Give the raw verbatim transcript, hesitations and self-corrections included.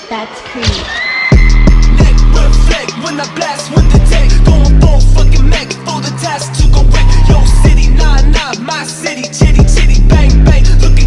That's creep. Neck reflect when I blast with the tech. Going full fucking mech for the task to go wreck your city. Nah, nah, my city. Chitty, chitty, bang, bang. Looking